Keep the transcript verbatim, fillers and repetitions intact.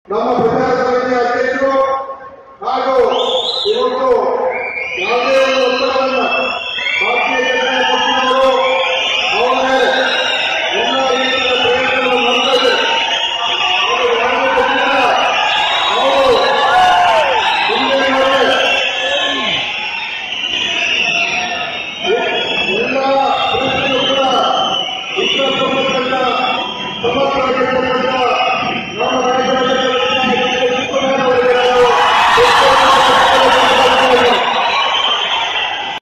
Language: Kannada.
ನಮ್ಮ ಪ್ರಚಾರ ಸಮಿತಿಯ ಅಧ್ಯಕ್ಷರು ಹಾಗೂ ಇವತ್ತು ಯಾವುದೇ ಒಂದು ಒತ್ತಡವನ್ನು ಭಾರತೀಯ ಜನತಾ ಪಕ್ಷದವರು ಅವರ ಮೇಲೆ ಎಲ್ಲ ರೀತಿಯ ಪ್ರಯತ್ನವನ್ನು ಮಾಡ್ತಾ ಇದ್ದಾರೆ. ಅವರು ಮುಂದೆ ಎಲ್ಲ ಪರಿಸ್ಥಿತಿಯು ಕೂಡ ಉತ್ತರ ಪ್ರದೇಶದ ಸಮಗ್ರ